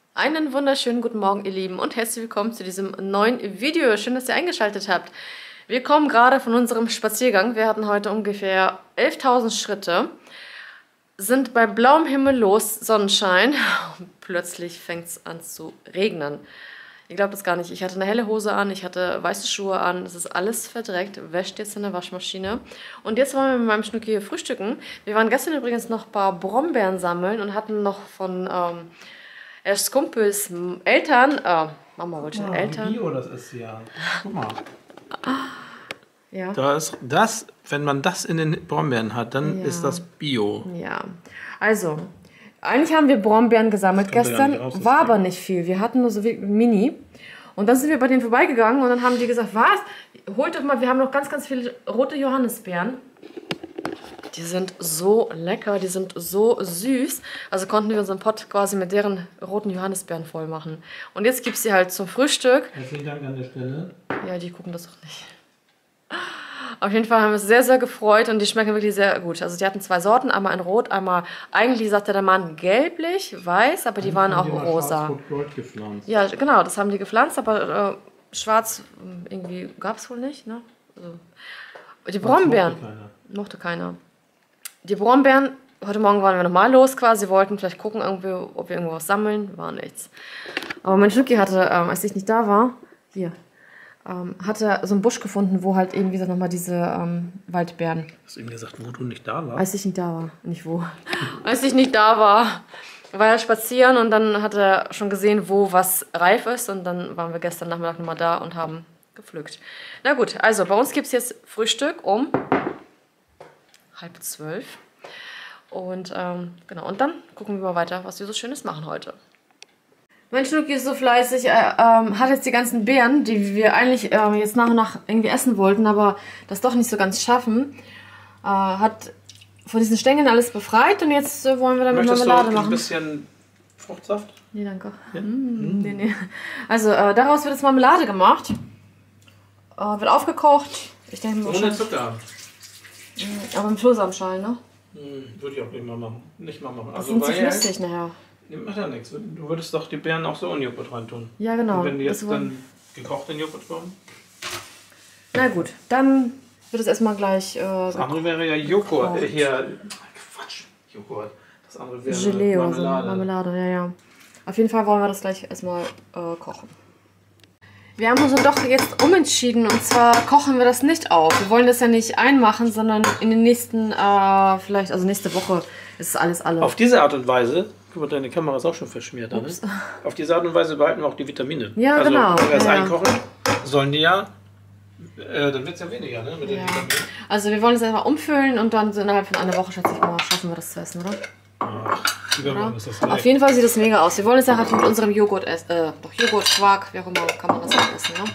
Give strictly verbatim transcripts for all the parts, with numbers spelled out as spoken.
Einen wunderschönen guten Morgen, ihr Lieben, und herzlich willkommen zu diesem neuen Video. Schön, dass ihr eingeschaltet habt. Wir kommen gerade von unserem Spaziergang. Wir hatten heute ungefähr elftausend Schritte, sind bei blauem Himmel los, Sonnenschein. Plötzlich fängt es an zu regnen. Ihr glaubt es gar nicht. Ich hatte eine helle Hose an, ich hatte weiße Schuhe an. Es ist alles verdreckt, wäscht jetzt in der Waschmaschine. Und jetzt wollen wir mit meinem Schnucki hier frühstücken. Wir waren gestern übrigens noch ein paar Brombeeren sammeln und hatten noch von ähm, erst Kumpels Eltern, äh, Mama wollte ah, Eltern. Bio, das ist ja. Guck mal. Ja. Das, das, wenn man das in den Brombeeren hat, dann Ja. ist das Bio. Ja, also, eigentlich haben wir Brombeeren gesammelt Das kommt ja gestern, nicht raus, war das aber Ding. nicht viel. Wir hatten nur so wie Mini. Und dann sind wir bei denen vorbeigegangen und dann haben die gesagt, was? Holt doch mal, wir haben noch ganz, ganz viele rote Johannisbeeren. Die sind so lecker, die sind so süß. Also konnten wir unseren Pott quasi mit deren roten Johannisbeeren voll machen. Und jetzt gibt es sie halt zum Frühstück. Herzlichen Dank an der Stelle. Ja, die gucken das doch nicht. Auf jeden Fall haben wir uns sehr, sehr gefreut und die schmecken wirklich sehr gut. Also die hatten zwei Sorten, einmal in Rot, einmal, eigentlich sagte der Mann gelblich, weiß, aber die waren auch rosa. Schwarz-Rot-Gold gepflanzt. Ja, genau, das haben die gepflanzt, aber äh, schwarz äh, irgendwie gab es wohl nicht. Ne? Also, die Brombeeren mochte keiner. mochte keiner. Die Brombeeren, heute Morgen waren wir nochmal los quasi, wollten vielleicht gucken, irgendwie, ob wir irgendwo was sammeln, war nichts. Aber mein Schnucki hatte, ähm, als ich nicht da war, hier, ähm, hatte so einen Busch gefunden, wo halt eben, wie gesagt, nochmal diese ähm, Waldbeeren. Hast du ihm gesagt, wo du nicht da warst? Als ich nicht da war, nicht wo. Als ich nicht da war, war er spazieren und dann hat er schon gesehen, wo was reif ist. Und dann waren wir gestern Nachmittag nochmal da und haben gepflückt. Na gut, also bei uns gibt es jetzt Frühstück um halb zwölf. Und ähm, genau, und dann gucken wir mal weiter, was wir so Schönes machen heute. Mein Schnucki ist so fleißig, er ähm, hat jetzt die ganzen Beeren, die wir eigentlich ähm, jetzt nach und nach irgendwie essen wollten, aber das doch nicht so ganz schaffen. Äh, hat von diesen Stängeln alles befreit und jetzt äh, wollen wir damit Möchtest Marmelade du machen. ein bisschen Fruchtsaft? Nee, danke. Ja? Mm, nee, nee. Also äh, daraus wird jetzt Marmelade gemacht. Äh, wird aufgekocht. Ich denke mal Ohne schon. Zucker. Aber im Flohsamenschal, ne? Hm, würde ich auch nicht mal machen. Nicht mal machen. Das Also sind zu weil- flüssig nachher. Nee, macht ja nichts. Du würdest doch die Beeren auch so in Joghurt rein tun. Ja, genau. Und wenn die jetzt Das wollen- dann gekocht in Joghurt kommen? Na gut, dann wird es erstmal gleich äh, Das andere wäre ja Joghurt. gekocht. Äh, hier, Quatsch, Joghurt. Das andere wäre Gelee oder so. Marmelade. Marmelade, ja, ja. Auf jeden Fall wollen wir das gleich erstmal äh, kochen. Wir haben uns dann doch jetzt umentschieden und zwar kochen wir das nicht auf. Wir wollen das ja nicht einmachen, sondern in den nächsten, äh, vielleicht, also nächste Woche ist alles alle. Auf diese Art und Weise, guck mal, deine Kamera ist auch schon verschmiert, ne? Ups. Auf diese Art und Weise behalten wir auch die Vitamine. Ja, also, genau. Wenn wir es Ja, ja. einkochen, sollen die ja, äh, dann wird es ja weniger, ne? Mit den Ja. Vitaminen. Also wir wollen es einfach umfüllen und dann so innerhalb von einer Woche, schätze ich mal, schaffen wir das zu essen, oder? Ach, übermorgen ist das Auf lecker. jeden Fall sieht das mega aus. Wir wollen es ja halt mit unserem Joghurt essen, äh, doch Joghurt, Quark, wie auch immer, kann man das auch essen, ne?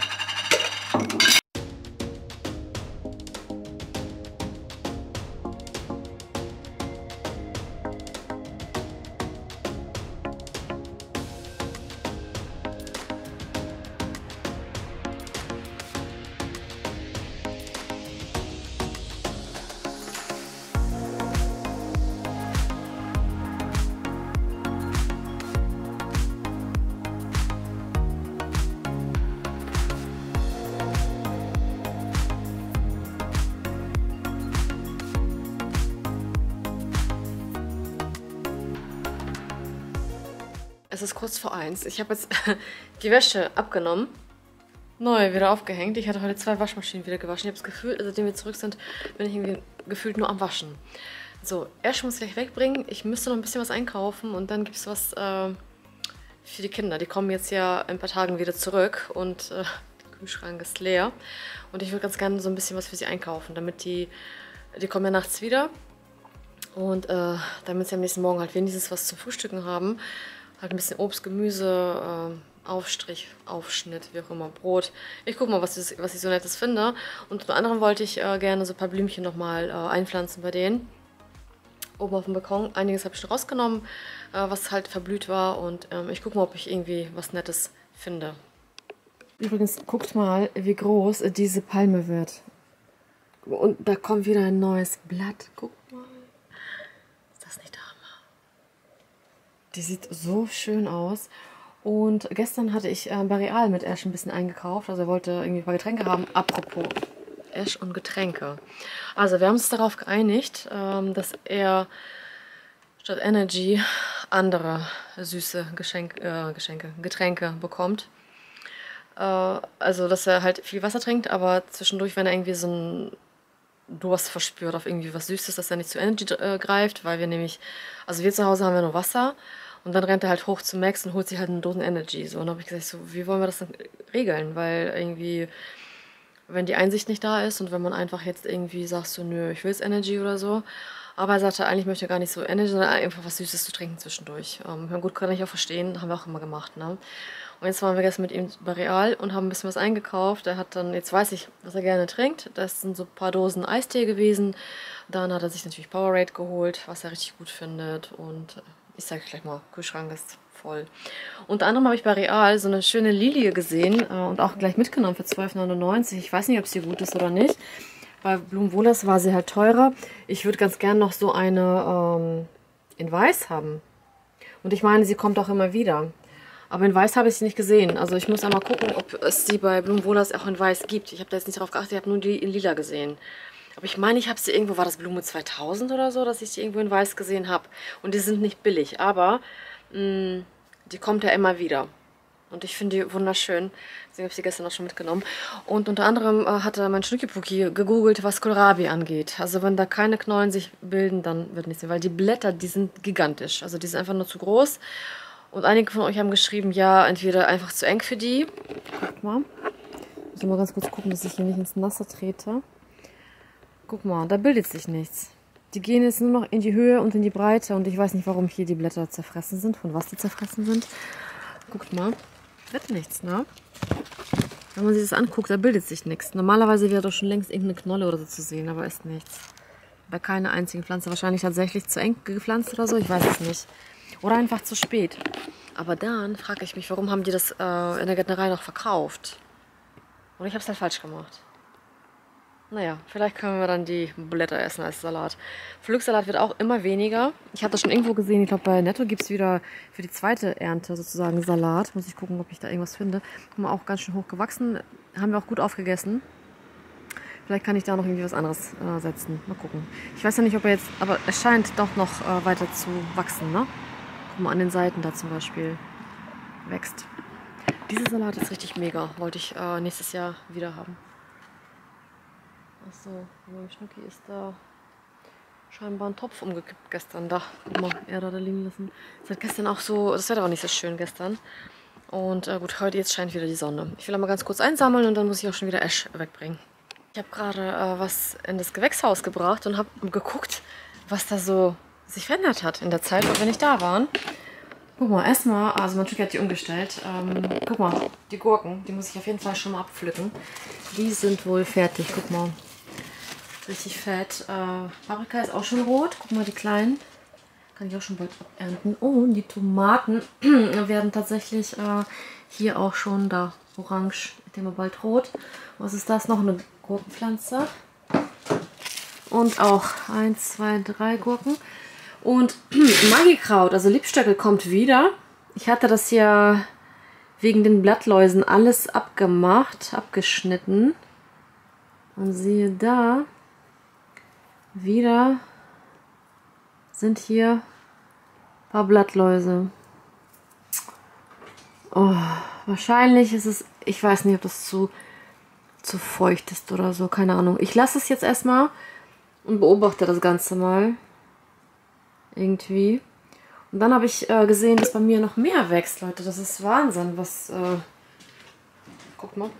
Es ist kurz vor eins. Ich habe jetzt die Wäsche abgenommen, neu wieder aufgehängt. Ich hatte heute zwei Waschmaschinen wieder gewaschen. Ich habe das Gefühl, seitdem wir zurück sind, bin ich irgendwie gefühlt nur am Waschen. So, Ash muss gleich wegbringen. Ich müsste noch ein bisschen was einkaufen und dann gibt es was äh, für die Kinder. Die kommen jetzt ja in ein paar Tagen wieder zurück und äh, der Kühlschrank ist leer. Und ich würde ganz gerne so ein bisschen was für sie einkaufen, damit die, die kommen ja nachts wieder. Und äh, damit sie am nächsten Morgen halt wenigstens was zum Frühstücken haben. Halt ein bisschen Obst, Gemüse, äh, Aufstrich, Aufschnitt, wie auch immer, Brot. Ich gucke mal, was ich, was ich so Nettes finde. Und unter anderem wollte ich äh, gerne so ein paar Blümchen nochmal äh, einpflanzen bei denen. Oben auf dem Balkon. Einiges habe ich schon rausgenommen, äh, was halt verblüht war. Und ähm, ich gucke mal, ob ich irgendwie was Nettes finde. Übrigens, guckt mal, wie groß diese Palme wird. Und da kommt wieder ein neues Blatt. Guckt mal. Ist das nicht der Hammer? Die sieht so schön aus. Und gestern hatte ich äh, bei Real mit Ash ein bisschen eingekauft. Also er wollte irgendwie ein paar Getränke haben. Apropos Ash und Getränke. Also wir haben uns darauf geeinigt, ähm, dass er statt Energy andere süße Geschenk, äh, Geschenke, Getränke bekommt. Äh, also dass er halt viel Wasser trinkt, aber zwischendurch, wenn er irgendwie so ein Durst verspürt auf irgendwie was Süßes, dass er nicht zu Energy äh, greift, weil wir nämlich, also wir zu Hause haben wir nur Wasser und dann rennt er halt hoch zu Max und holt sich halt eine Dosen Energy. So, und dann habe ich gesagt, so, wie wollen wir das denn regeln? Weil irgendwie, wenn die Einsicht nicht da ist und wenn man einfach jetzt irgendwie sagt, so, nö, ich will jetzt Energy oder so. Aber er sagte, eigentlich möchte er gar nicht so Energy, sondern einfach was Süßes zu trinken zwischendurch. Ähm, ja, gut, kann ich auch verstehen, haben wir auch immer gemacht, ne? Und jetzt waren wir gestern mit ihm bei Real und haben ein bisschen was eingekauft. Er hat dann, jetzt weiß ich, was er gerne trinkt. Das sind so ein paar Dosen Eistee gewesen. Dann hat er sich natürlich Powerade geholt, was er richtig gut findet. Und ich sage gleich mal, Kühlschrank ist voll. Unter anderem habe ich bei Real so eine schöne Lilie gesehen äh, und auch gleich mitgenommen für zwölf neunundneunzig. Ich weiß nicht, ob sie gut ist oder nicht. Bei Blumenwohlers war sie halt teurer. Ich würde ganz gern noch so eine ähm, in Weiß haben. Und ich meine, sie kommt auch immer wieder. Aber in Weiß habe ich sie nicht gesehen. Also ich muss einmal gucken, ob es sie bei Blumenwohlers auch in Weiß gibt. Ich habe da jetzt nicht drauf geachtet, ich habe nur die in Lila gesehen. Aber ich meine, ich habe sie irgendwo, war das Blume zweitausend oder so, dass ich die irgendwo in Weiß gesehen habe. Und die sind nicht billig, aber mh, die kommt ja immer wieder. Und ich finde die wunderschön. Deswegen habe ich sie gestern auch schon mitgenommen. Und unter anderem äh, hatte mein Schnucki-Pucki gegoogelt, was Kohlrabi angeht. Also wenn da keine Knollen sich bilden, dann wird nichts mehr. Weil die Blätter, die sind gigantisch. Also die sind einfach nur zu groß. Und einige von euch haben geschrieben, ja, entweder einfach zu eng für die. Guck mal. Ich muss mal ganz kurz gucken, dass ich hier nicht ins Nasse trete. Guck mal, da bildet sich nichts. Die gehen jetzt nur noch in die Höhe und in die Breite. Und ich weiß nicht, warum hier die Blätter zerfressen sind, von was die zerfressen sind. Guckt mal. Wird nichts, ne? Wenn man sich das anguckt, da bildet sich nichts. Normalerweise wäre doch schon längst irgendeine Knolle oder so zu sehen, aber ist nichts. Bei keiner einzigen Pflanze. Wahrscheinlich tatsächlich zu eng gepflanzt oder so, ich weiß es nicht. Oder einfach zu spät. Aber dann frage ich mich, warum haben die das äh, in der Gärtnerei noch verkauft? Und ich habe es halt falsch gemacht. Naja, vielleicht können wir dann die Blätter essen als Salat. Pflücksalat wird auch immer weniger. Ich hatte schon irgendwo gesehen, ich glaube bei Netto gibt es wieder für die zweite Ernte sozusagen Salat. Muss ich gucken, ob ich da irgendwas finde. Guck mal, auch ganz schön hoch gewachsen. Haben wir auch gut aufgegessen. Vielleicht kann ich da noch irgendwie was anderes äh, setzen. Mal gucken. Ich weiß ja nicht, ob er jetzt, aber es scheint doch noch äh, weiter zu wachsen, ne? Guck mal, an den Seiten da zum Beispiel wächst. Dieser Salat ist richtig mega. Wollte ich äh, nächstes Jahr wieder haben. Achso, mein Schnucki ist da scheinbar ein Topf umgekippt gestern. Da, guck mal, er da liegen lassen. Es hat gestern auch so, das Wetter war nicht so schön gestern. Und äh, gut, heute jetzt scheint wieder die Sonne. Ich will einmal ganz kurz einsammeln und dann muss ich auch schon wieder Ash wegbringen. Ich habe gerade äh, was in das Gewächshaus gebracht und habe geguckt, was da so sich verändert hat in der Zeit, wo wir nicht da waren. Guck mal, erstmal, also mein Stück hat die umgestellt. Ähm, guck mal, die Gurken, die muss ich auf jeden Fall schon mal abpflücken. Die sind wohl fertig, guck mal. Richtig fett. Äh, Paprika ist auch schon rot. Guck mal, die kleinen. Kann ich auch schon bald abernten. Oh, und die Tomaten werden tatsächlich äh, hier auch schon da orange, mit dem bald rot. Was ist das? Noch eine Gurkenpflanze. Und auch eins, zwei, drei Gurken. Und Magikraut, also Liebstöckel, kommt wieder. Ich hatte das ja wegen den Blattläusen alles abgemacht, abgeschnitten. Und siehe da, wieder sind hier ein paar Blattläuse. Oh, wahrscheinlich ist es, ich weiß nicht, ob das zu, zu feucht ist oder so, keine Ahnung. Ich lasse es jetzt erstmal und beobachte das Ganze mal. Irgendwie. Und dann habe ich äh, gesehen, dass bei mir noch mehr wächst, Leute. Das ist Wahnsinn, was... Äh, guck mal.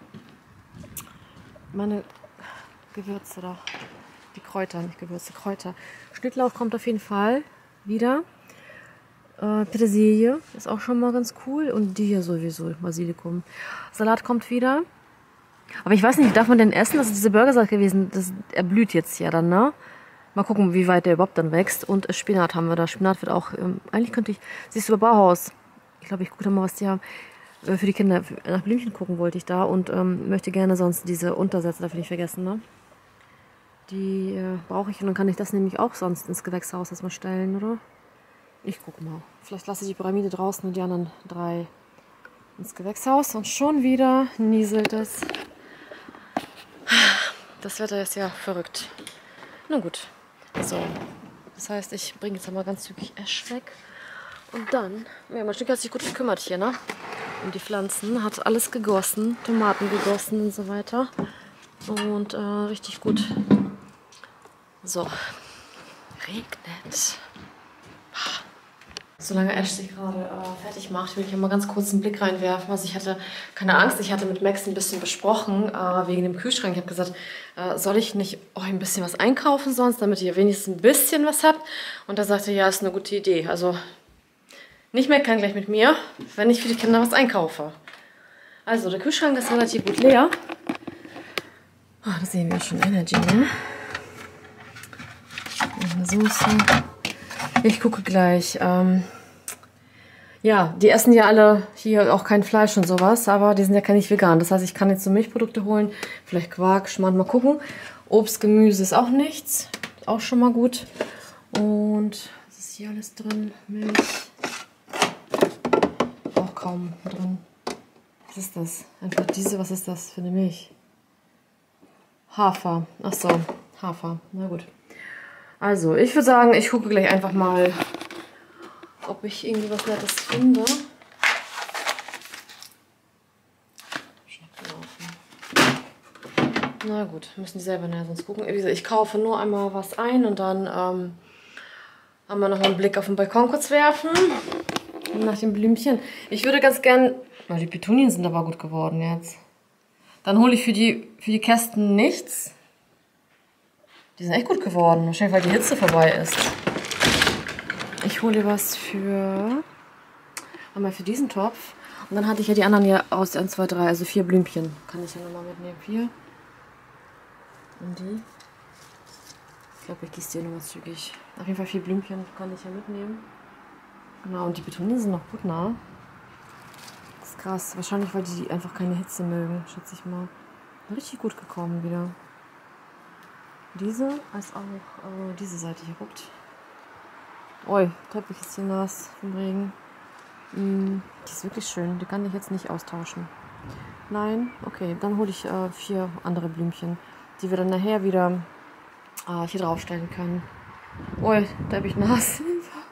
Meine Gewürze da. Die Kräuter, nicht Gewürze, Kräuter. Schnittlauch kommt auf jeden Fall wieder. Äh, Petersilie ist auch schon mal ganz cool. Und die hier sowieso, Basilikum. Salat kommt wieder. Aber ich weiß nicht, darf man den essen? Das ist diese Burgersalat gewesen. Das erblüht jetzt ja dann, ne? Mal gucken, wie weit der überhaupt dann wächst. Und Spinat haben wir da. Spinat wird auch, ähm, eigentlich könnte ich, siehst du, bei Bauhaus. Ich glaube, ich gucke da mal, was die haben. Äh, für die Kinder, nach Blümchen gucken wollte ich da. Und ähm, möchte gerne sonst diese Untersätze dafür nicht vergessen, ne? Die äh, brauche ich und dann kann ich das nämlich auch sonst ins Gewächshaus erstmal stellen, oder? Ich gucke mal. Vielleicht lasse ich die Pyramide draußen und die anderen drei ins Gewächshaus. Und schon wieder nieselt es. Das Wetter ist ja verrückt. Na gut. So. Das heißt, ich bringe jetzt mal ganz zügig Ash weg. Und dann, ja, mein Stück hat sich gut gekümmert hier, ne? Um die Pflanzen. Hat alles gegossen. Tomaten gegossen und so weiter. Und äh, richtig gut. So. Regnet. Solange Ash sich gerade äh, fertig macht, will ich mal ganz kurz einen Blick reinwerfen. Also ich hatte keine Angst, ich hatte mit Max ein bisschen besprochen, äh, wegen dem Kühlschrank. Ich habe gesagt, äh, soll ich nicht euch ein bisschen was einkaufen sonst, damit ihr wenigstens ein bisschen was habt? Und da sagte er, ja, ist eine gute Idee. Also nicht meckern gleich mit mir, wenn ich für die Kinder was einkaufe. Also der Kühlschrank ist relativ gut leer. Oh, da sehen wir schon Energy, ne? Eine Soße. Ich gucke gleich. Ähm, ja, die essen ja alle hier auch kein Fleisch und sowas, aber die sind ja nicht vegan. Das heißt, ich kann jetzt so Milchprodukte holen, vielleicht Quark, Schmarrn, mal gucken. Obst, Gemüse ist auch nichts, auch schon mal gut. Und was ist hier alles drin? Milch. Auch kaum drin. Was ist das? Einfach diese, was ist das für eine Milch? Hafer. Ach so, Hafer. Na gut. Also, ich würde sagen, ich gucke gleich einfach mal, ob ich irgendwie was Nettes finde. Na gut, müssen die selber nachher sonst gucken. Wie gesagt, ich kaufe nur einmal was ein und dann ähm, haben wir noch mal einen Blick auf den Balkon kurz werfen. Nach den Blümchen. Ich würde ganz gern... Oh, die Petunien sind aber gut geworden jetzt. Dann hole ich für die, für die Kästen nichts. Die sind echt gut geworden. Wahrscheinlich, weil die Hitze vorbei ist. Ich hole was für... Einmal für diesen Topf. Und dann hatte ich ja die anderen hier aus eins, zwei, drei. Also vier Blümchen. Kann ich ja nochmal mitnehmen. Vier. Und die. Ich glaube, ich gieße die nochmal zügig. Auf jeden Fall vier Blümchen kann ich ja mitnehmen. Genau, und die Petunien sind noch gut nah. Das ist krass. Wahrscheinlich, weil die einfach keine Hitze mögen, schätze ich mal. Richtig gut gekommen wieder. Diese als auch äh, diese Seite hier, guckt. Ui, Teppich ist hier nass vom Regen. Mm, die ist wirklich schön. Die kann ich jetzt nicht austauschen. Nein? Okay, dann hole ich äh, vier andere Blümchen, die wir dann nachher wieder äh, hier draufstellen können. Ui, Teppich nass.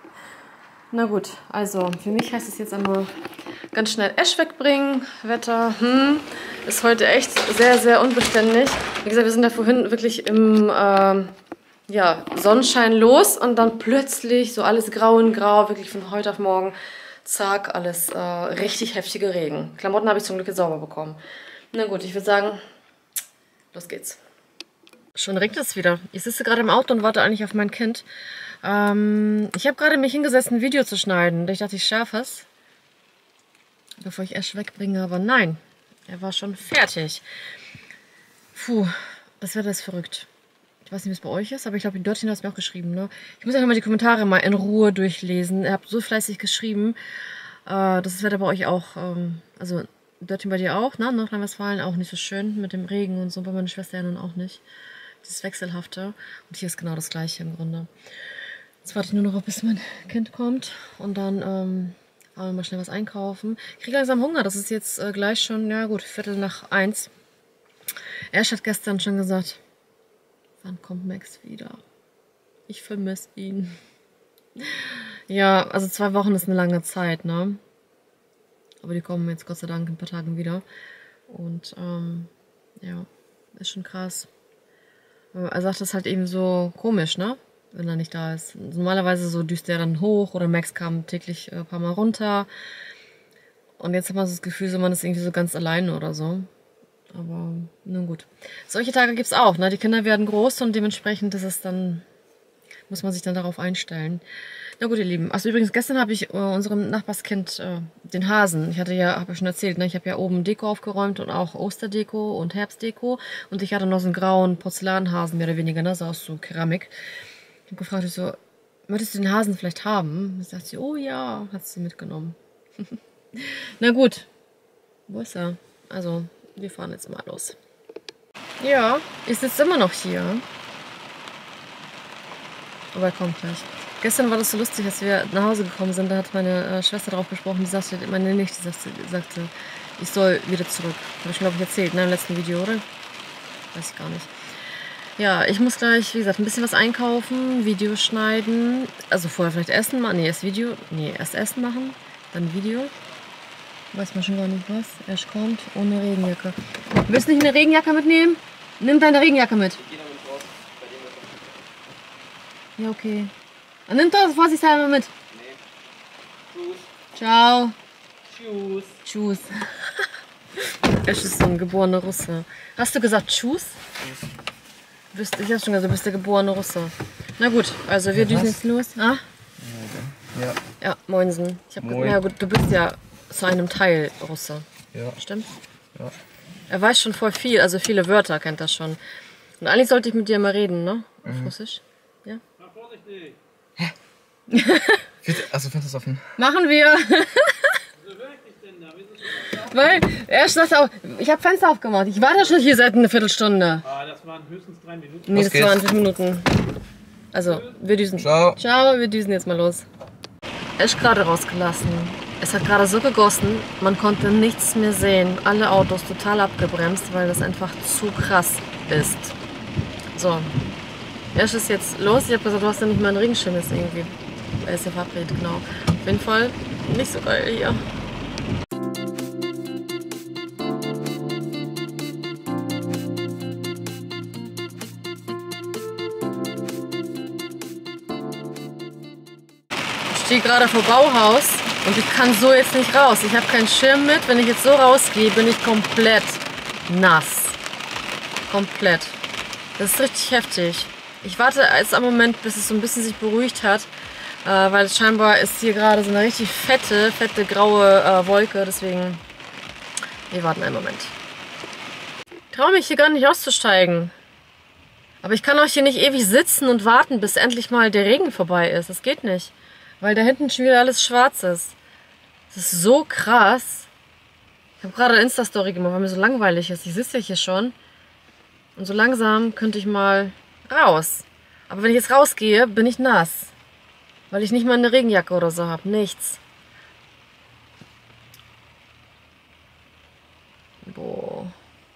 Na gut, also für mich heißt es jetzt einmal ganz schnell Ash wegbringen. Wetter hm, ist heute echt sehr, sehr unbeständig. Wie gesagt, wir sind da vorhin wirklich im ähm, ja, Sonnenschein los und dann plötzlich so alles grau in grau, wirklich von heute auf morgen, zack, alles äh, richtig heftige Regen. Klamotten habe ich zum Glück jetzt sauber bekommen. Na gut, ich würde sagen, los geht's. Schon regnet es wieder. Ich sitze gerade im Auto und warte eigentlich auf mein Kind. Ähm, ich habe gerade mich hingesetzt, ein Video zu schneiden. Ich dachte, ich schaffe es, bevor ich Ash wegbringe. Aber nein, er war schon fertig. Puh, das Wetter ist verrückt. Ich weiß nicht, wie es bei euch ist, aber ich glaube, die Dörtchen hat es mir auch geschrieben. Ne? Ich muss einfach mal die Kommentare mal in Ruhe durchlesen. Ihr habt so fleißig geschrieben. Äh, das Wetter bei euch auch, ähm, also Dörtchen bei dir auch, ne? Nordrhein-Westfalen auch nicht so schön mit dem Regen und so, bei meiner Schwester ja nun auch nicht. Das Wechselhafte. Und hier ist genau das Gleiche im Grunde. Jetzt warte ich nur noch, bis mein Kind kommt. Und dann ähm, wollen wir mal schnell was einkaufen. Ich kriege langsam Hunger. Das ist jetzt äh, gleich schon, ja gut, Viertel nach eins. Ash hat gestern schon gesagt, wann kommt Max wieder? Ich vermisse ihn. Ja, also zwei Wochen ist eine lange Zeit, ne? Aber die kommen jetzt Gott sei Dank in ein paar Tagen wieder. Und ähm, ja, ist schon krass. Er sagt das halt eben so komisch, ne? Wenn er nicht da ist. Normalerweise so düst er dann hoch oder Max kam täglich ein paar Mal runter. Und jetzt hat man so das Gefühl, so man ist irgendwie so ganz alleine oder so. Aber nun gut. Solche Tage gibt es auch, ne? Die Kinder werden groß und dementsprechend ist es dann, muss man sich dann darauf einstellen. Na gut, ihr Lieben. Also übrigens, gestern habe ich äh, unserem Nachbarskind äh, den Hasen, ich hatte ja, habe ich schon erzählt, ne? Ich habe ja oben Deko aufgeräumt und auch Osterdeko und Herbstdeko. Und ich hatte noch so einen grauen Porzellanhasen, mehr oder weniger, ne? So aus so Keramik. Ich habe gefragt, ich so, möchtest du den Hasen vielleicht haben? Und sagt sie, oh ja, hat sie mitgenommen. Na gut. Wo ist er? Also, wir fahren jetzt mal los. Ja, ich sitze immer noch hier. Aber er kommt gleich. Gestern war das so lustig, als wir nach Hause gekommen sind. Da hat meine äh, Schwester darauf gesprochen, die sagte, meine Nichte sagte, sagte, ich soll wieder zurück. Habe ich, glaube ich, erzählt, ne, im letzten Video, oder? Weiß ich gar nicht. Ja, ich muss gleich, wie gesagt, ein bisschen was einkaufen, Video schneiden. Also vorher vielleicht Essen machen. Nee, erst Video. Nee, erst Essen machen, dann Video. Weiß man schon gar nicht was. Erst kommt ohne Regenjacke. Willst du nicht eine Regenjacke mitnehmen? Nimm deine Regenjacke mit. Ja, okay. Dann nimm doch vorsichtshalber mit. Nee. Tschüss. Ciao. Tschüss. Tschüss. Es ist so ein geborener Russe. Hast du gesagt Tschüss? Du bist, ich hab schon gesagt, du bist der geborene Russe. Na gut, also wir düsen jetzt los. Ah? Ja. Ja, moinsen. Ich hab Moin. Ja gut, du bist ja zu einem Teil Russe. Ja. Stimmt? Ja. Er weiß schon voll viel, also viele Wörter kennt er schon. Und eigentlich sollte ich mit dir mal reden, ne? Auf mhm. Russisch. Ja? Na, vorsichtig. Hä? Also Fenster ist offen. Machen wir. Weil er sagt auch, ich habe Fenster aufgemacht. Ich war da schon hier seit einer Viertelstunde. Ah, das waren höchstens drei Minuten. Nee, das geht's? waren fünf Minuten. Also, wir düsen. Ciao. Ciao, wir düsen jetzt mal los. Er ist gerade rausgelassen. Es hat gerade so gegossen, man konnte nichts mehr sehen. Alle Autos total abgebremst, weil das einfach zu krass ist. So, er ist jetzt los. Ich habe gesagt, du hast ja nicht mal einen Regenschirm jetzt irgendwie. Er ist ja verabredet, genau. Auf jeden Fall nicht so geil hier. Ich stehe gerade vor Bauhaus und ich kann so jetzt nicht raus. Ich habe keinen Schirm mit. Wenn ich jetzt so rausgehe, bin ich komplett nass. Komplett. Das ist richtig heftig. Ich warte jetzt am Moment, bis es so ein bisschen sich beruhigt hat, äh, weil scheinbar ist hier gerade so eine richtig fette, fette graue äh, Wolke. Deswegen, wir warten einen Moment. Ich traue mich hier gar nicht auszusteigen. Aber ich kann auch hier nicht ewig sitzen und warten, bis endlich mal der Regen vorbei ist. Das geht nicht. Weil da hinten schon wieder alles schwarz ist. Das ist so krass. Ich habe gerade eine Insta-Story gemacht, weil mir so langweilig ist. Ich sitze ja hier schon. Und so langsam könnte ich mal raus. Aber wenn ich jetzt rausgehe, bin ich nass. Weil ich nicht mal eine Regenjacke oder so habe. Nichts. Boah.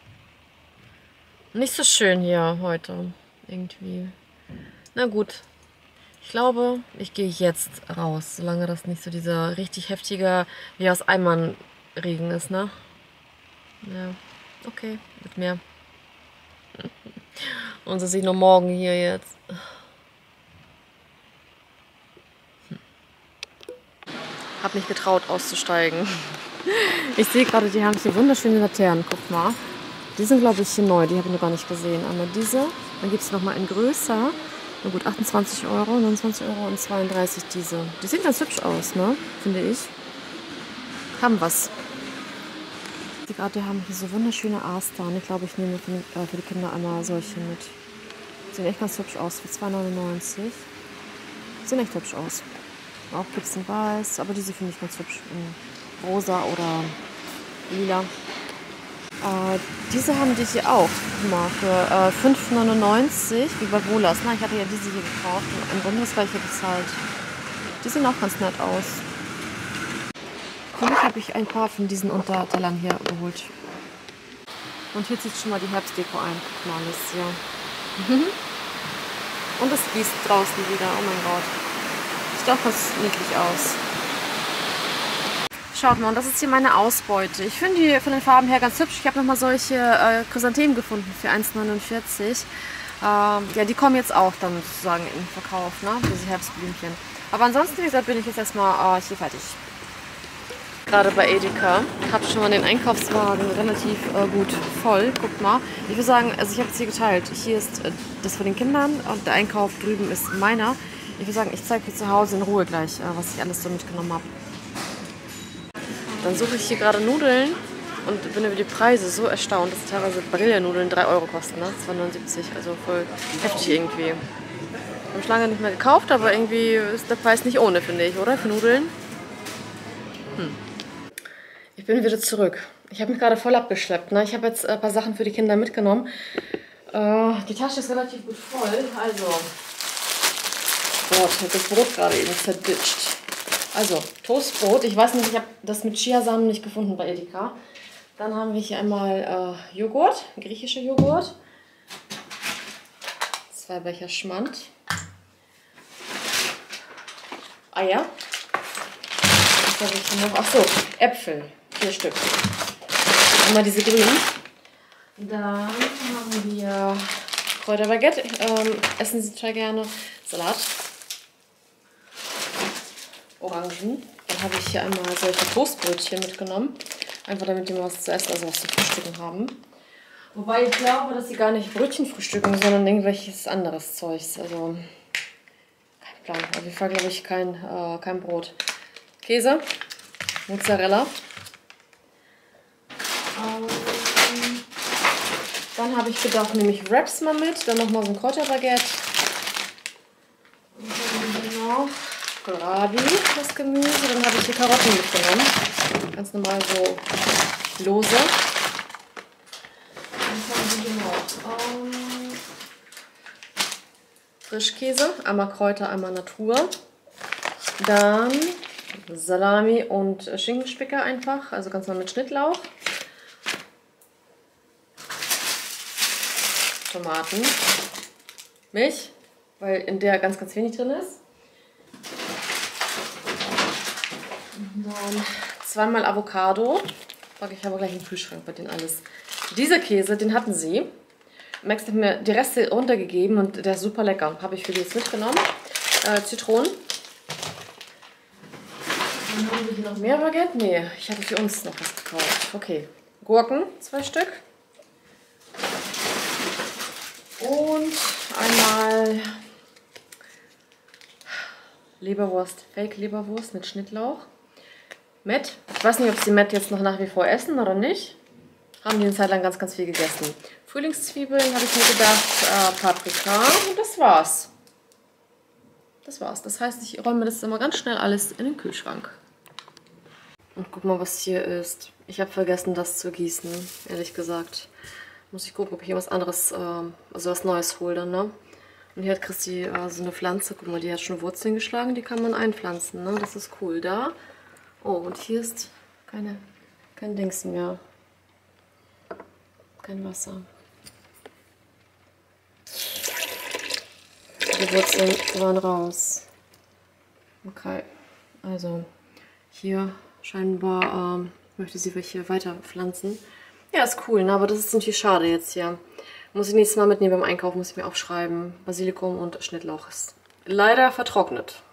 Nicht so schön hier heute. Irgendwie. Na gut. Ich glaube, ich gehe jetzt raus, solange das nicht so dieser richtig heftige, wie aus Eimern Regen ist, ne? Ja, okay, mit mehr. Und so sehe ich noch morgen hier jetzt. Hm. Hab mich getraut auszusteigen. Ich sehe gerade, die haben hier wunderschöne Laternen, guck mal. Die sind, glaube ich, hier neu, die habe ich noch gar nicht gesehen. Einmal diese, dann gibt es nochmal in größer. Na gut, achtundzwanzig Euro, neunundzwanzig Euro und zweiunddreißig diese. Die sehen ganz hübsch aus, ne? Finde ich. Haben was. Die gerade haben hier so wunderschöne Astern. Ich glaube, ich nehme für, äh, für die Kinder einmal solche mit. Sehen echt ganz hübsch aus, für zwei neunundneunzig. Sehen echt hübsch aus. Auch gibt es in weiß, aber diese finde ich ganz hübsch. In rosa oder lila. Äh, diese haben die hier auch. Guck mal, für äh, fünf neunundneunzig, wie bei Wohlers. Na, ich hatte ja diese hier gekauft und im Grunde das gleiche bezahlt. Die sehen auch ganz nett aus. Für mich habe ich ein paar von diesen Untertellern hier geholt. Und hier zieht schon mal die Herbstdeko ein. Guck mal, alles hier. Und es gießt draußen wieder. Oh mein Gott. Sieht auch ganz niedlich aus. Schaut mal, und das ist hier meine Ausbeute. Ich finde die von den Farben her ganz hübsch. Ich habe nochmal solche äh, Chrysanthemen gefunden für eins neunundvierzig. Ähm, ja, die kommen jetzt auch dann sozusagen in den Verkauf, ne? Diese Herbstblümchen. Aber ansonsten, wie gesagt, bin ich jetzt erstmal äh, hier fertig. Gerade bei Edeka. Ich habe schon mal den Einkaufswagen relativ äh, gut voll. Guckt mal. Ich würde sagen, also ich habe es hier geteilt. Hier ist äh, das von den Kindern und der Einkauf drüben ist meiner. Ich würde sagen, ich zeige hier zu Hause in Ruhe gleich, äh, was ich alles so mitgenommen habe. Dann suche ich hier gerade Nudeln und bin über die Preise so erstaunt, dass teilweise Brillennudeln drei Euro kosten, ne? zwei neunundsiebzig, also voll heftig irgendwie. Ich habe schon lange nicht mehr gekauft, aber irgendwie ist der Preis nicht ohne, finde ich, oder? Für Nudeln. Hm. Ich bin wieder zurück. Ich habe mich gerade voll abgeschleppt, ne? Ich habe jetzt ein paar Sachen für die Kinder mitgenommen. Äh, die Tasche ist relativ gut voll, also Gott, ich habe das Brot gerade eben zerditscht. Also, Toastbrot. Ich weiß nicht, ich habe das mit Chiasamen nicht gefunden bei Edeka. Dann haben wir hier einmal äh, Joghurt, griechischer Joghurt. Zwei Becher Schmand. Eier. Was habe ich hier noch? Achso, Äpfel. Vier Stück. Einmal diese grünen. Dann haben wir Kräuterbaguette. Ähm, essen Sie total gerne. Salat. Orangen. Dann habe ich hier einmal solche Toastbrötchen mitgenommen. Einfach damit die mal was zu essen, also was zu frühstücken haben. Wobei ich glaube, dass sie gar nicht Brötchen frühstücken, sondern irgendwelches anderes Zeugs. Also kein Plan. Auf jeden Fall glaube ich kein, äh, kein Brot. Käse. Mozzarella. Ähm, dann habe ich gedacht, nehme ich Wraps mal mit. Dann nochmal so ein Kräuterbaguette. Und dann haben wir noch Kohlrabi, das Gemüse. Dann habe ich hier Karotten mitgenommen. Ganz normal so lose. Was haben wir hier noch? Um, Frischkäse, einmal Kräuter, einmal Natur. Dann Salami und Schinkenspicker einfach, also ganz normal mit Schnittlauch. Tomaten. Milch, weil in der ganz, ganz wenig drin ist. Dann zweimal Avocado. Packe ich aber gleich in den Kühlschrank bei denen alles. Dieser Käse, den hatten sie. Max hat mir die Reste runtergegeben und der ist super lecker. Habe ich für die jetzt mitgenommen. Äh, Zitronen. Dann haben wir hier noch mehr Baguette. Nee, ich hatte für uns noch was gekauft. Okay. Gurken, zwei Stück. Und einmal Leberwurst. Fake Leberwurst mit Schnittlauch. Met. Ich weiß nicht, ob sie Met jetzt noch nach wie vor essen oder nicht. Haben die eine Zeit lang ganz, ganz viel gegessen. Frühlingszwiebeln habe ich mir gedacht, äh, Paprika und das war's. Das war's. Das heißt, ich räume das immer ganz schnell alles in den Kühlschrank. Und guck mal, was hier ist. Ich habe vergessen, das zu gießen, ehrlich gesagt. Muss ich gucken, ob ich hier was anderes, äh, also was Neues hole dann, ne? Und hier hat Christi äh, so eine Pflanze. Guck mal, die hat schon Wurzeln geschlagen. Die kann man einpflanzen, ne? Das ist cool. Da. Oh, und hier ist keine, kein Dings mehr. Kein Wasser. Die Wurzeln waren raus. Okay, also hier scheinbar ähm, möchte sie welche weiter pflanzen. Ja, ist cool, ne? Aber das ist natürlich schade jetzt hier. Muss ich nächstes Mal mitnehmen beim Einkaufen, muss ich mir aufschreiben. Basilikum und Schnittlauch ist leider vertrocknet.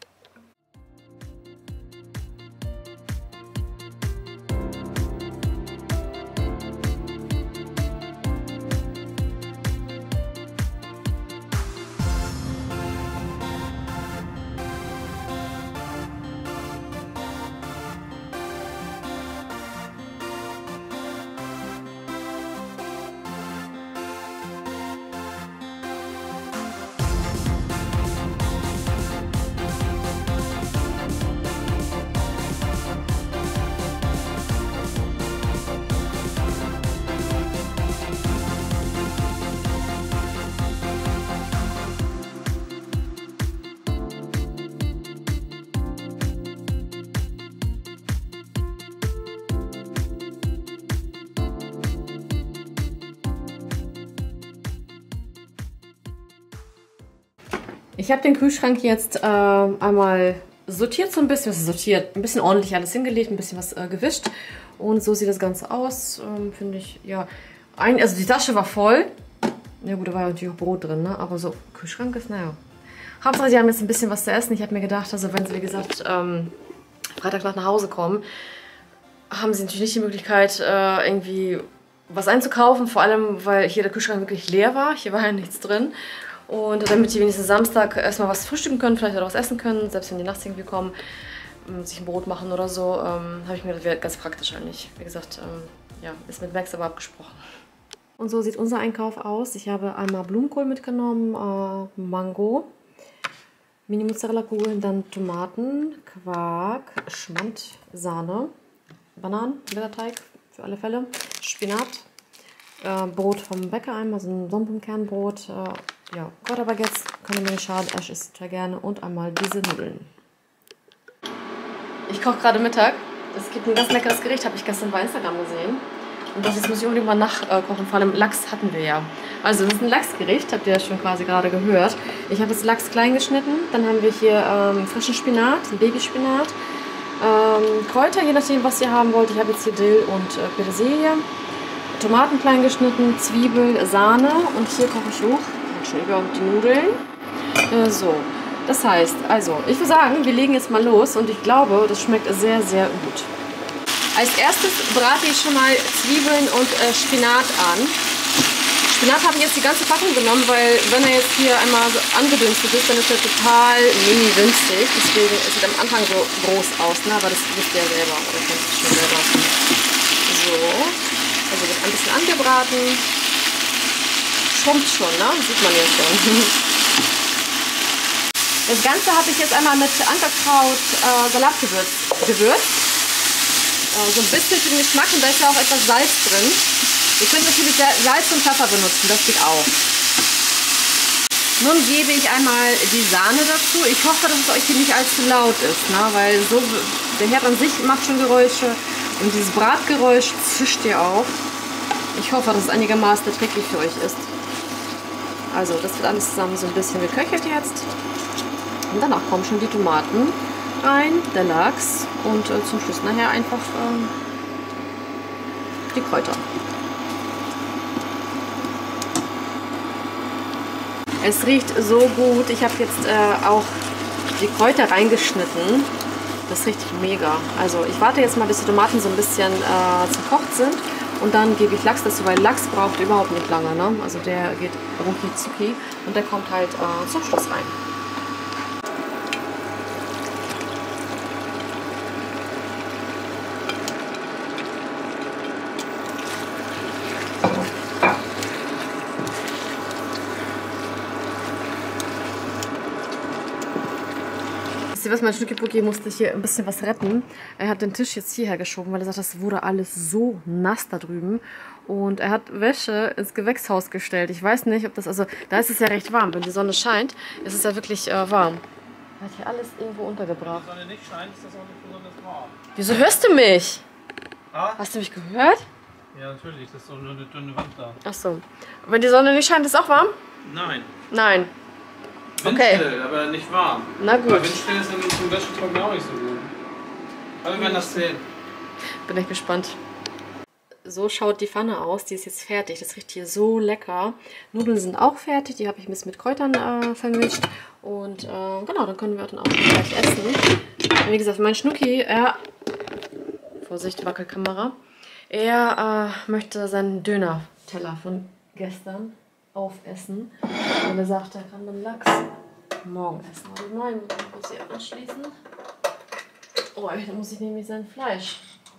Ich habe den Kühlschrank jetzt äh, einmal sortiert so ein bisschen, was sortiert, ein bisschen ordentlich alles hingelegt, ein bisschen was äh, gewischt und so sieht das Ganze aus, ähm, finde ich, ja, ein, also die Tasche war voll, ja gut, da war ja natürlich auch Brot drin, ne? Aber so, Kühlschrank ist, naja, Hauptsache sie haben jetzt ein bisschen was zu essen. Ich habe mir gedacht, also wenn sie, wie gesagt, ähm, Freitagnacht nach Hause kommen, haben sie natürlich nicht die Möglichkeit, äh, irgendwie was einzukaufen, vor allem, weil hier der Kühlschrank wirklich leer war, hier war ja nichts drin. Und damit die wenigstens Samstag erstmal was frühstücken können, vielleicht oder was essen können, selbst wenn die nachts irgendwie kommen, sich ein Brot machen oder so, ähm, habe ich mir gedacht, wäre ganz praktisch eigentlich. Wie gesagt, ähm, ja, ist mit Max aber abgesprochen. Und so sieht unser Einkauf aus. Ich habe einmal Blumenkohl mitgenommen, äh, Mango, Mini-Mozzarella-Kugeln, dann Tomaten, Quark, Schmand, Sahne, Bananen, Blätterteig für alle Fälle, Spinat, äh, Brot vom Bäcker einmal, so ein Sonnenblumenkernbrot, äh, ja, Kräuterbaguettes, kann mir nicht schaden, Ash isst total gerne. Und einmal diese Nudeln. Ich koche gerade Mittag. Es gibt ein ganz leckeres Gericht, habe ich gestern bei Instagram gesehen. Und das jetzt muss ich unbedingt mal nachkochen. Vor allem Lachs hatten wir ja. Also das ist ein Lachsgericht, habt ihr ja schon quasi gerade gehört. Ich habe jetzt Lachs klein geschnitten. Dann haben wir hier ähm, frischen Spinat, Babyspinat. Ähm, Kräuter, je nachdem was ihr haben wollt. Ich habe jetzt hier Dill und äh, Petersilie. Tomaten klein geschnitten, Zwiebel, Sahne. Und hier koche ich hoch. Schon über die Nudeln. Äh, so. Das heißt, also, ich würde sagen, wir legen jetzt mal los und ich glaube, das schmeckt sehr, sehr gut. Als erstes brate ich schon mal Zwiebeln und äh, Spinat an. Spinat habe ich jetzt die ganze Packung genommen, weil wenn er jetzt hier einmal so angedünstet ist, dann ist er total mini winzig. Deswegen sieht er am Anfang so groß aus, ne? Aber das wisst ihr ja selber, oder kennt ihr schon selber. So, also wird ein bisschen angebraten. Schrumpft schon, ne? Sieht man ja schon. Das Ganze habe ich jetzt einmal mit Ankerkraut äh, Salatgewürz gewürzt. Äh, so ein bisschen für den Geschmack und da ist ja auch etwas Salz drin. Ihr könnt natürlich Salz und Pfeffer benutzen, das geht auch. Nun gebe ich einmal die Sahne dazu. Ich hoffe, dass es euch hier nicht allzu laut ist, ne? Weil so, der Herd an sich macht schon Geräusche und dieses Bratgeräusch zischt ihr auf. Ich hoffe, dass es einigermaßen erträglich für euch ist. Also das wird alles zusammen so ein bisschen geköchelt jetzt. Und danach kommen schon die Tomaten rein, der Lachs und äh, zum Schluss nachher einfach ähm, die Kräuter. Es riecht so gut. Ich habe jetzt äh, auch die Kräuter reingeschnitten. Das riecht mega. Also ich warte jetzt mal, bis die Tomaten so ein bisschen äh, zerkocht sind. Und dann gebe ich Lachs dazu, weil Lachs braucht überhaupt nicht lange. Ne? Also der geht rucki zucki und der kommt halt äh, zum Schluss rein. Was mein Schnucki-Pucki musste hier ein bisschen was retten. Er hat den Tisch jetzt hierher geschoben, weil er sagt, das wurde alles so nass da drüben. Und er hat Wäsche ins Gewächshaus gestellt. Ich weiß nicht, ob das, also da ist es ja recht warm. Wenn die Sonne scheint, ist es ja wirklich äh, warm. Er hat hier alles irgendwo untergebracht. Wenn die Sonne nicht scheint, ist das auch nicht besonders warm. Wieso hörst du mich? Ah? Hast du mich gehört? Ja, natürlich, das ist so eine dünne Wand da. Ach so. Wenn die Sonne nicht scheint, ist es auch warm? Nein. Nein. Windstill, Okay. aber nicht warm. Na gut. Aber windstill ist dann zum Wäschetrocknen auch nicht so gut. Aber wir werden das sehen. Bin ich gespannt. So schaut die Pfanne aus. Die ist jetzt fertig. Das riecht hier so lecker. Nudeln sind auch fertig. Die habe ich ein bisschen mit Kräutern äh, vermischt. Und äh, genau, dann können wir dann auch gleich essen. Wie gesagt, mein Schnucki, er... Vorsicht, Wackelkamera. Er äh, möchte seinen Döner-Teller von gestern aufessen. Und er sagt, er kann den Lachs morgen essen. Also nein, muss ich anschließen. Oh, da muss ich nämlich sein Fleisch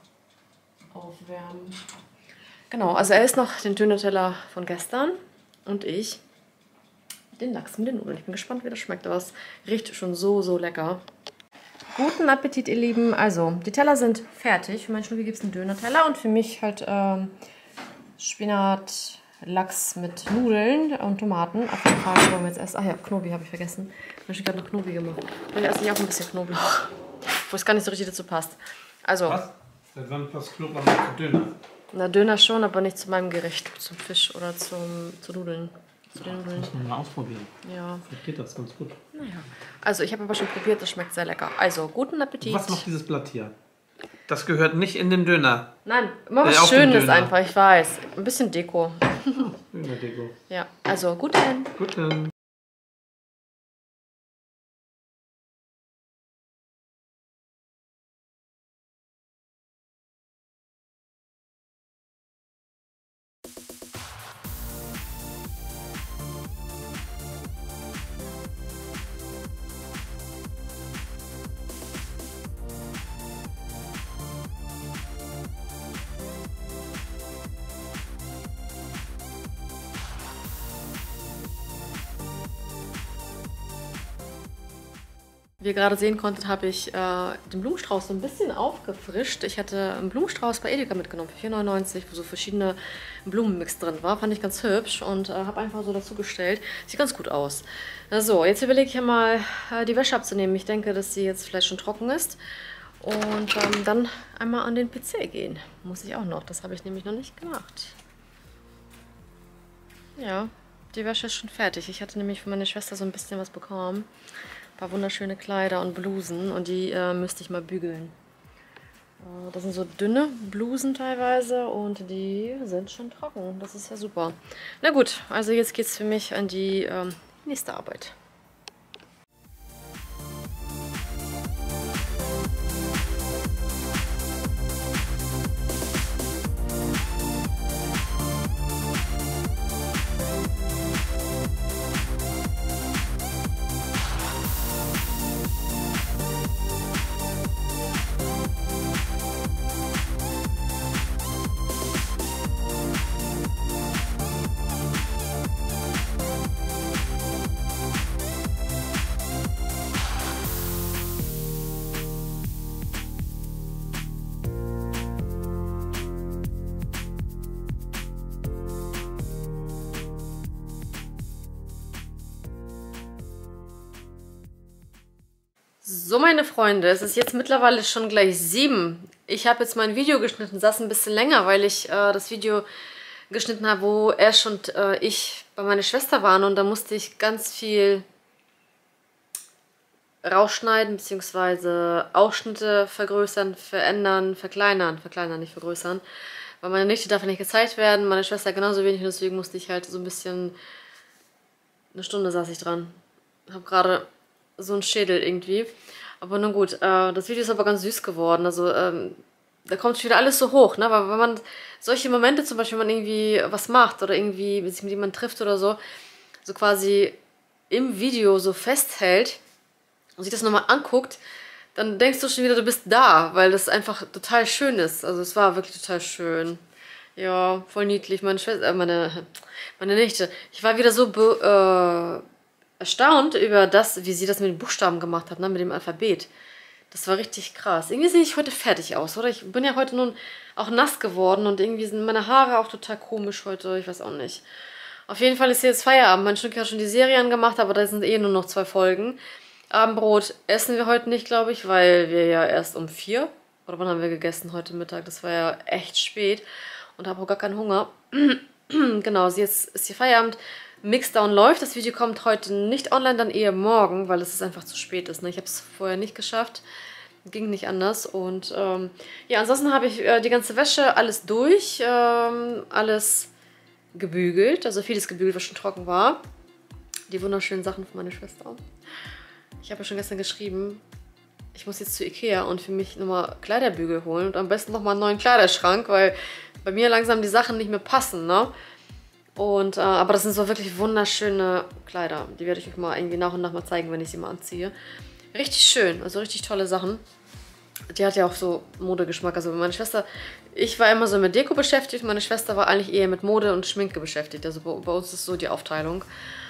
aufwärmen. Genau, also er isst noch den Döner-Teller von gestern und ich den Lachs mit den Nudeln. Ich bin gespannt, wie das schmeckt, aber es riecht schon so, so lecker. Guten Appetit, ihr Lieben. Also, die Teller sind fertig. Für meinen Schnucki gibt es einen Döner-Teller und für mich halt ähm, Spinat, Lachs mit Nudeln und Tomaten. Auf jeden Fall wollen wir jetzt erst... Ach ja, Knobi habe ich vergessen. Ich habe gerade noch Knobi gemacht. Vielleicht esse ich auch ein bisschen Knoblauch. Wo es gar nicht so richtig dazu passt. Also... Was? Seit wann passt Knoblauch nicht zu Döner? Na, Döner schon, aber nicht zu meinem Gericht. Zum Fisch oder zum, zu Nudeln. Zu den Nudeln. Das muss man mal ausprobieren. Ja. Vielleicht geht das ganz gut. Naja. Also, ich habe aber schon probiert. Das schmeckt sehr lecker. Also, guten Appetit. Was macht dieses Blatt hier? Das gehört nicht in den Döner. Nein, immer Äh, was auf den Schönes Döner. einfach. Ich weiß. Ein bisschen Deko. Döner-Deko. Ja, also, guten. Guten. Wie ihr gerade sehen konntet, habe ich äh, den Blumenstrauß so ein bisschen aufgefrischt. Ich hatte einen Blumenstrauß bei Edeka mitgenommen für vier neunundneunzig, wo so verschiedene Blumenmix drin war. Fand ich ganz hübsch und äh, habe einfach so dazugestellt. Sieht ganz gut aus. So, jetzt überlege ich ja mal, äh, die Wäsche abzunehmen. Ich denke, dass sie jetzt vielleicht schon trocken ist. Und ähm, dann einmal an den P C gehen. Muss ich auch noch. Das habe ich nämlich noch nicht gemacht. Ja, die Wäsche ist schon fertig. Ich hatte nämlich von meiner Schwester so ein bisschen was bekommen. Ein paar wunderschöne Kleider und Blusen und die äh, müsste ich mal bügeln. Äh, das sind so dünne Blusen teilweise und die sind schon trocken. Das ist ja super. Na gut, also jetzt geht es für mich an die ähm, nächste Arbeit. So, meine Freunde, es ist jetzt mittlerweile schon gleich sieben. Ich habe jetzt mein Video geschnitten, saß ein bisschen länger, weil ich äh, das Video geschnitten habe, wo Ash und äh, ich bei meiner Schwester waren und da musste ich ganz viel rausschneiden, beziehungsweise Ausschnitte vergrößern, verändern, verkleinern, verkleinern, nicht vergrößern, weil meine Nichte darf nicht gezeigt werden, meine Schwester genauso wenig und deswegen musste ich halt so ein bisschen, eine Stunde saß ich dran, habe gerade so einen Schädel irgendwie. Aber nun gut, äh, das Video ist aber ganz süß geworden. Also ähm, da kommt wieder alles so hoch, ne? Weil wenn man solche Momente zum Beispiel, wenn man irgendwie was macht oder irgendwie sich mit jemandem trifft oder so, so quasi im Video so festhält und sich das nochmal anguckt, dann denkst du schon wieder, du bist da, weil das einfach total schön ist. Also es war wirklich total schön. Ja, voll niedlich. Meine Schwester, äh, meine, meine Nichte. Ich war wieder so be, äh, erstaunt über das, wie sie das mit den Buchstaben gemacht hat, ne, mit dem Alphabet. Das war richtig krass. Irgendwie sehe ich heute fertig aus, oder? Ich bin ja heute nun auch nass geworden und irgendwie sind meine Haare auch total komisch heute. Ich weiß auch nicht. Auf jeden Fall ist jetzt Feierabend. Mein Stück hat schon die Serie angemacht, aber da sind eh nur noch zwei Folgen. Abendbrot essen wir heute nicht, glaube ich, weil wir ja erst um vier, oder wann haben wir gegessen heute Mittag? Das war ja echt spät und habe auch gar keinen Hunger. Genau, jetzt ist hier Feierabend. Mixdown läuft. Das Video kommt heute nicht online, dann eher morgen, weil es einfach zu spät ist. Ne? Ich habe es vorher nicht geschafft. Ging nicht anders. Und ähm, ja, ansonsten habe ich äh, die ganze Wäsche, alles durch. Ähm, alles gebügelt. Also vieles gebügelt, was schon trocken war. Die wunderschönen Sachen von meiner Schwester. Ich habe ja schon gestern geschrieben, ich muss jetzt zu Ikea und für mich nochmal Kleiderbügel holen. Und am besten nochmal einen neuen Kleiderschrank, weil bei mir langsam die Sachen nicht mehr passen, ne? Und, äh, aber das sind so wirklich wunderschöne Kleider. Die werde ich euch mal irgendwie nach und nach mal zeigen, wenn ich sie mal anziehe. Richtig schön, also richtig tolle Sachen. Die hat ja auch so Modegeschmack. Also meine Schwester, ich war immer so mit Deko beschäftigt. Meine Schwester war eigentlich eher mit Mode und Schminke beschäftigt. Also bei, bei uns ist so die Aufteilung.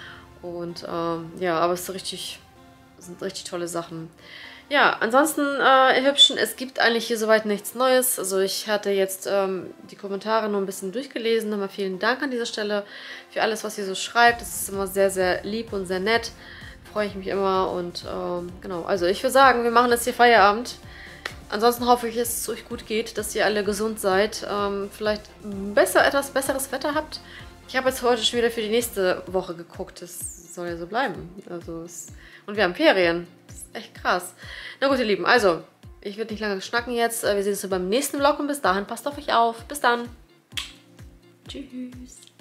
Und ähm, ja, aber es ist richtig, sind richtig tolle Sachen. Ja, ansonsten, äh, ihr Hübschen, es gibt eigentlich hier soweit nichts Neues. Also ich hatte jetzt ähm, die Kommentare nur ein bisschen durchgelesen. Nochmal vielen Dank an dieser Stelle für alles, was ihr so schreibt. Das ist immer sehr, sehr lieb und sehr nett. Freue ich mich immer und ähm, genau. Also ich würde sagen, wir machen jetzt hier Feierabend. Ansonsten hoffe ich, dass es euch gut geht, dass ihr alle gesund seid. Ähm, vielleicht besser, etwas besseres Wetter habt. Ich habe jetzt heute schon wieder für die nächste Woche geguckt. Das soll ja so bleiben. Also es, und wir haben Ferien. Das ist echt krass. Na gut, ihr Lieben. Also, ich würde nicht lange schnacken jetzt. Wir sehen uns beim nächsten Vlog und bis dahin passt auf euch auf. Bis dann. Tschüss.